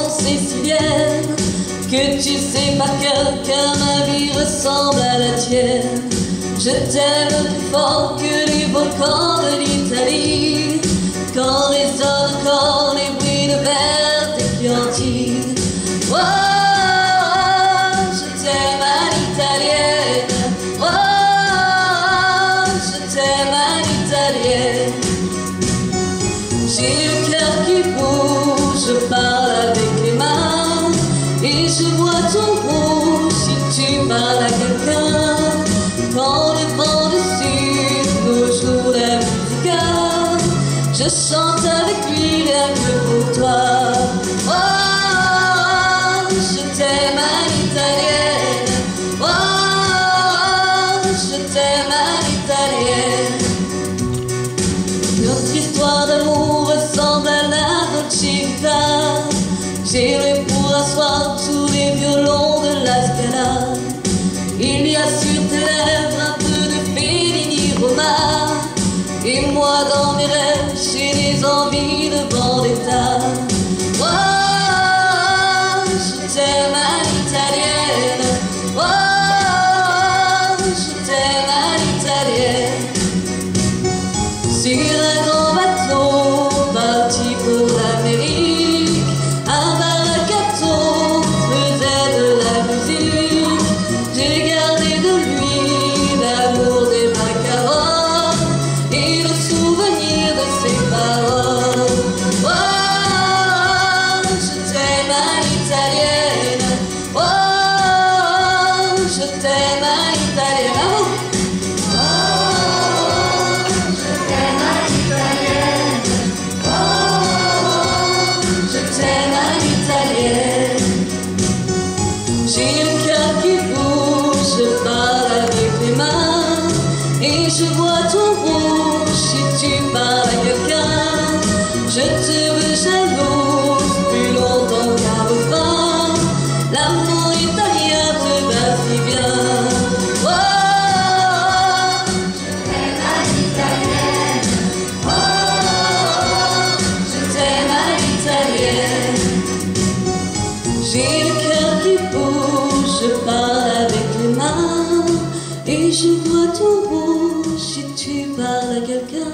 chanson sicilienne que tu sais par cœur, car ma vie ressemble à la tienne. Je t'aime plus fort que les volcans de l'Italie, quand résonnent encore les bruits de verre des Chianti. Oh, je t'aime à l'italienne. Oh, je t'aime à l'italienne. J'ai le cœur qui bouge, je parle avec les mains, et je vois ton rouge si tu parles à quelqu'un. Quand le vent du sud nous joue la musique, je chante avec lui rien que pour toi. Oh, je t'aime à l'italienne. Oh, je t'aime à l'italienne. Notre histoire d'amour ressemble à la Dolce Vita. J'irai pour asseoir tous les violons de la Scala. Il y a sur tes lèvres un peu de Fellini Roma, et moi dans mes rêves j'ai des envies de vendetta. Oh, je t'aime à l'italienne. Oh, je t'aime à l'italienne. Sur un grand bateau parti pour l'Amérique, un baracato faisait de la musique. J'ai gardé de lui l'amour des macarons et le souvenir de ses paroles. Oh, je t'aime à l'italienne. Oh, je t'aime à l'italienne. J'ai le cœur qui bouge, je parle avec les mains, et je vois ton rouge si tu parles à quelqu'un. Je te veux jalouse plus longtemps qu'un refrain. L'amour italien te va si bien. Oh, je t'aime à l'italienne. Oh, je t'aime à l'italienne. J'ai le cœur qui bouge, je parle avec les mains, et je vois ton rouge si tu parles à quelqu'un.